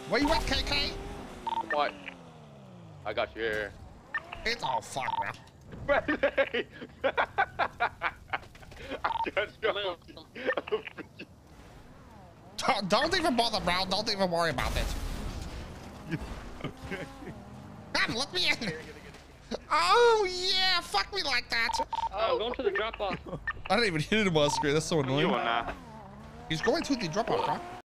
Where you at, KK? What? I got you here. It's all fuck, bro. I just got Don't even bother, bro. Don't even worry about it. God, let me in. Oh, yeah. Fuck me like that. Oh, going to the drop off. I didn't even hit him on screen. That's so annoying. You or not? He's going to the drop off, bro.